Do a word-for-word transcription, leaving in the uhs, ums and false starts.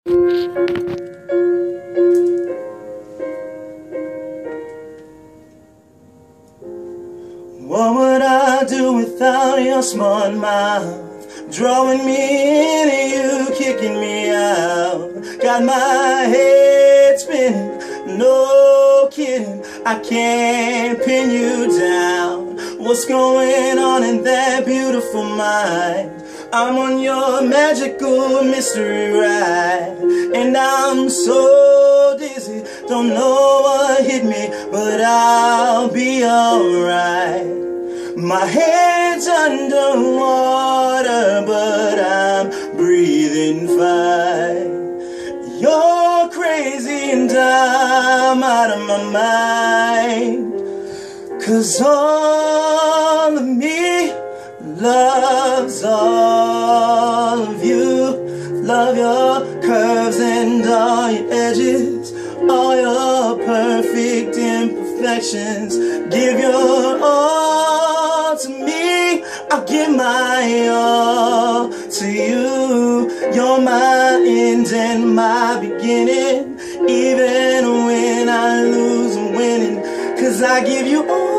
What would I do without your smart mouth? Drawing me in and you kicking me out. Got my head spinning, no kidding, I can't pin you down. What's going on in that beautiful mind? I'm on your magical mystery ride, and I'm so dizzy, don't know what hit me, but I'll be alright. My head's underwater, but I'm breathing fine. You're crazy and I'm out of my mind, 'cause all of me loves all of you. Love your curves and all your edges, all your perfect imperfections. Give your all to me, I'll give my all to you. You're my end and my beginning, even when I lose I'm winning, 'cause I give you all